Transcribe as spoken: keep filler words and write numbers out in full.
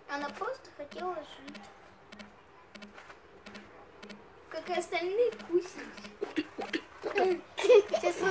Она просто хотела жить. Как и остальные кусить. Сейчас